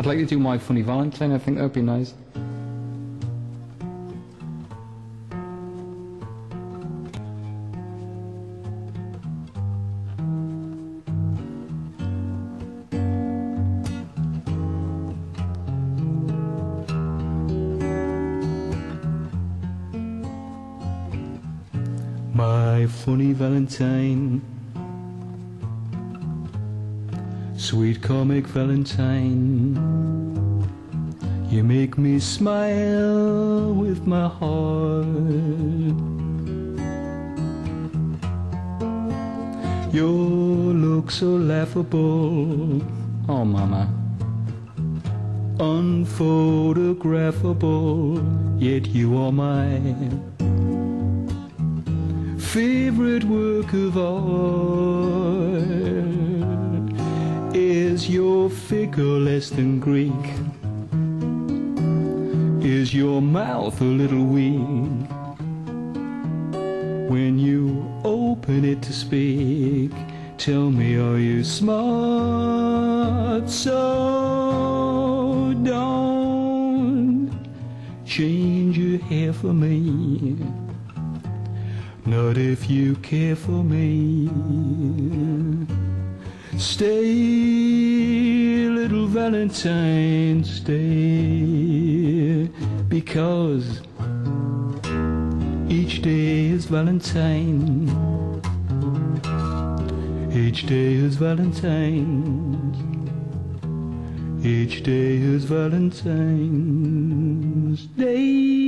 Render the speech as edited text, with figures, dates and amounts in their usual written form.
I'd like to do My Funny Valentine. I think that'd be nice. My funny Valentine, sweet comic Valentine, you make me smile with my heart. Your look so laughable, oh mama, unphotographable, yet you are mine. Favorite work of art is your figure less than Greek? Is your mouth a little weak when you open it to speak? Tell me, are you smart? So don't change your hair for me. Not if you care for me. Stay, little Valentine, stay, because each day is Valentine. Each day is Valentine's. Each day is Valentine's Day.